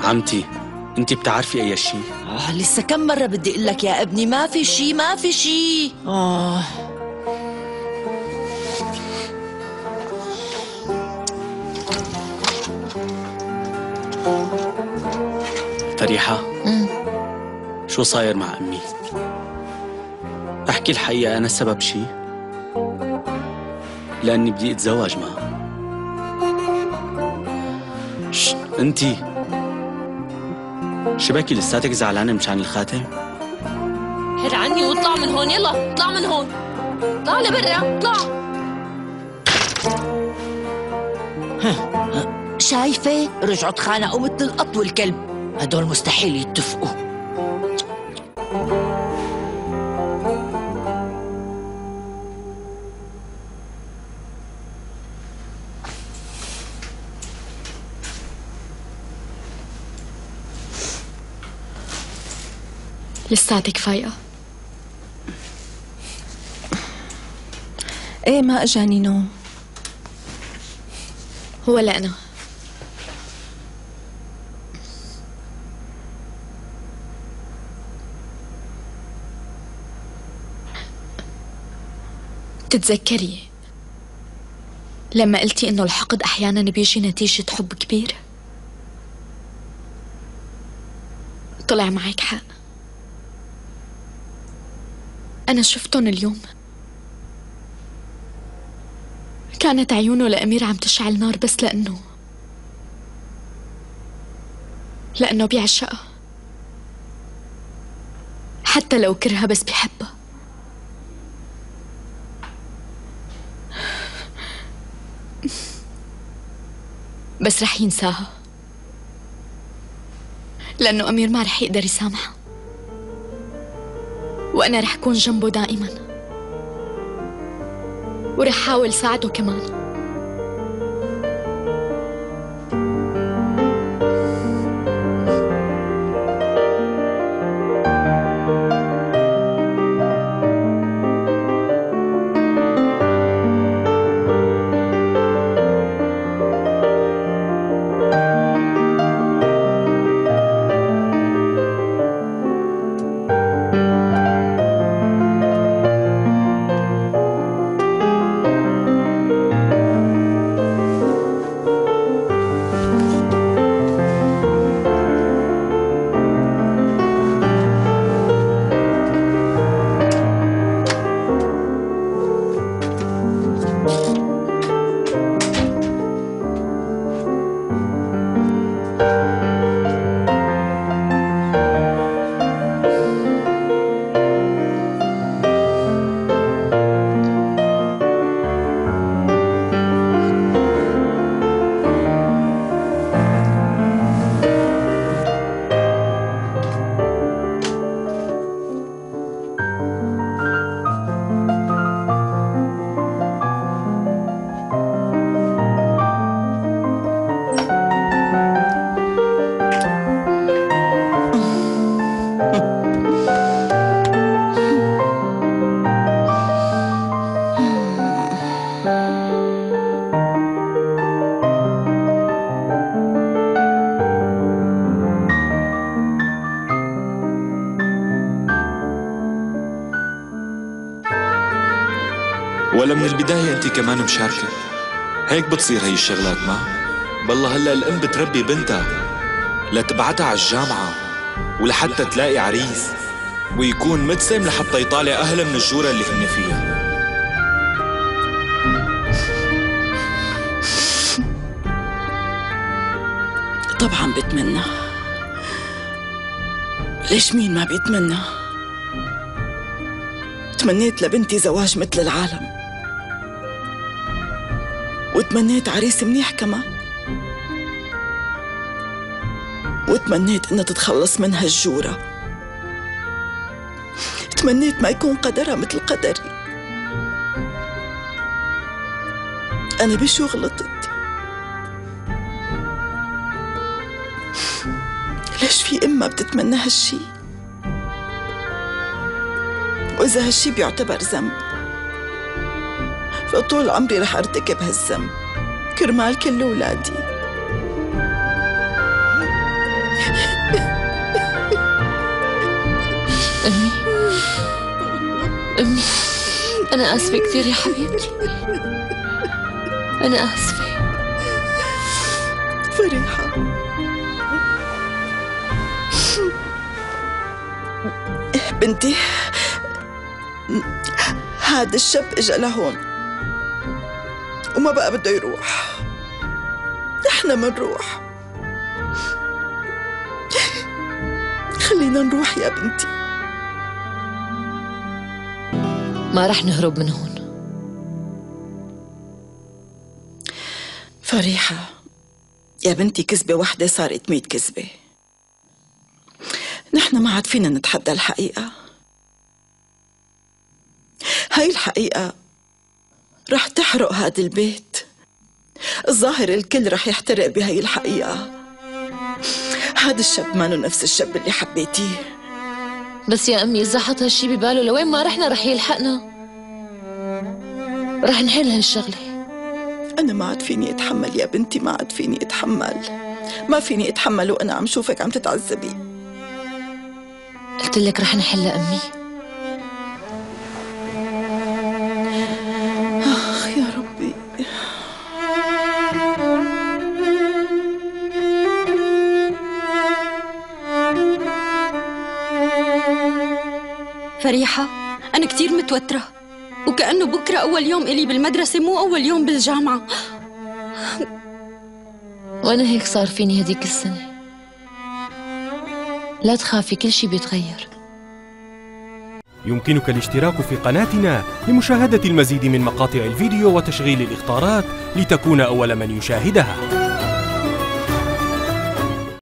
عمتي انت بتعرفي اي شيء؟ لسه كم مرة بدي اقول لك يا ابني ما في شيء ما في شيء. فريحة، شو صاير مع امي؟ احكي الحقيقة، انا السبب شيء؟ لاني بدي اتزوج معها. انتي شباكي لساتك زعلانة مشان الخاتم؟ هد عني واطلع من هون، يلا اطلع من هون، اطلع لبرا اطلع. شايفة؟ رجعوا تخانقوا مثل القط والكلب، هدول مستحيل يتفقوا. لساتك فايقة؟ ايه ما اجاني نوم. ولا أنا. تتذكري لما قلتي إنه الحقد أحياناً بيجي نتيجة حب كبير؟ طلع معك حق. أنا شفتهم اليوم، كانت عيونه لأمير عم تشعل نار بس لأنه بيعشقها، حتى لو كرهها بس بيحبها. بس رح ينساها، لأنه أمير ما رح يقدر يسامحها، وأنا رح كون جنبه دائما، ورح حاول ساعده كمان. ولا من البداية انت كمان مشاركة؟ هيك بتصير هي الشغلات ما؟ بالله هلا الام بتربي بنتها لتبعتها على الجامعة ولحتى تلاقي عريس ويكون متسم لحتى يطالع اهلها من الجورة اللي هن فيها. طبعا بتمنى، ليش مين ما بيتمنى؟ تمنيت لبنتي زواج مثل العالم، وتمنيت عريس منيح كمان، وتمنيت انها تتخلص منها الجورة، تمنيت ما يكون قدرها مثل قدري. أنا بشو غلطت؟ ليش في أم ما بتتمنى هالشي؟ وإذا هالشي بيعتبر ذنب فطول عمري رح أرتكب هالذنب كرمال كل أولادي. أمي، أنا آسفة كثير يا حبيبتي. أنا آسفة. فريحة، بنتي، هذا الشاب اجا لهون وما بقى بده يروح. نحن منروح. خلينا نروح يا بنتي. ما رح نهرب من هون. فريحة يا بنتي، كذبة واحدة صارت 100 كذبة. نحن ما عاد فينا نتحدى الحقيقة. هاي الحقيقة رح تحرق هذا البيت. الظاهر الكل رح يحترق بهاي الحقيقة. هذا الشاب مانو نفس الشاب اللي حبيتيه. بس يا أمي إذا حط هالشي بباله لوين ما رحنا رح يلحقنا. رح نحل هالشغلة. أنا ما عاد فيني أتحمل يا بنتي، ما عاد فيني أتحمل. ما فيني أتحمل وأنا عم شوفك عم تتعذبي. قلت لك رح نحلها أمي. آخ يا ربي. فريحة، أنا كتير متوترة، وكأنه بكرة أول يوم إلي بالمدرسة مو أول يوم بالجامعة. وأنا هيك صار فيني هديك السنة. لا تخافي، كل شي بيتغير. يمكنك الاشتراك في قناتنا لمشاهدة المزيد من مقاطع الفيديو وتشغيل الإخطارات لتكون أول من يشاهدها.